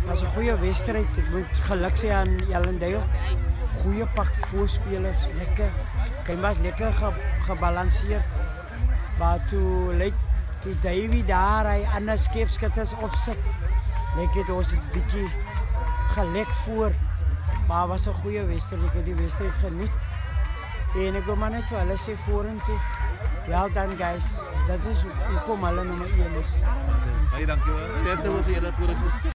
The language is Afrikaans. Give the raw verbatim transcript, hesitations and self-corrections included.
was een goede wedstrijd. Ik moet geluk sê aan Allandale. Goeie pak voorspelers, lekker. Hij was lekker ge, gebalanceerd. Maar toen leek toe Davy daar, hij ander skeepskutters opzet. Leek het ons een beetje gelek voor. Maar het was een goede wedstrijd. Ik heb die wedstrijd geniet. En ik wil maar net voor hulle sê vorentoe. Well done guys. Dat is hoekom hulle nummer één is. Baie dankie hoor. Sterkte wil jy dat voor ek